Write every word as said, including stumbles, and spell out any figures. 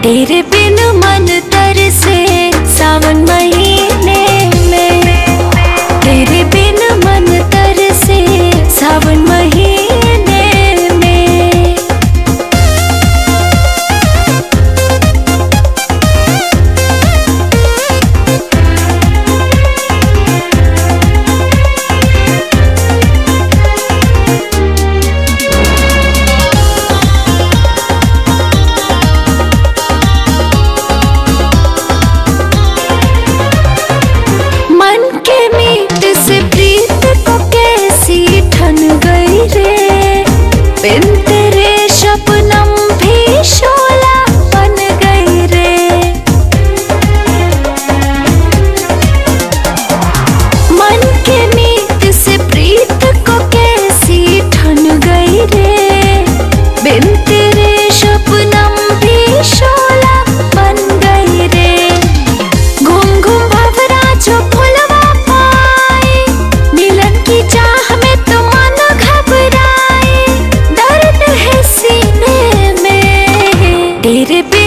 तेरे बिन मन तरसे सावन महीने में, तेरे बिन मन तरसे सावन महीने में। बिन तेरे शबनम भी शोला बन गई रे। मन के मीत से प्रीत को कैसी ठन गई रे। बिन तेरे शबनम भी शोला बन गई रे। घूम घूम भंवरा जो फुलवा पाए, मिलन की चाह में तो मन घबराए। तेरे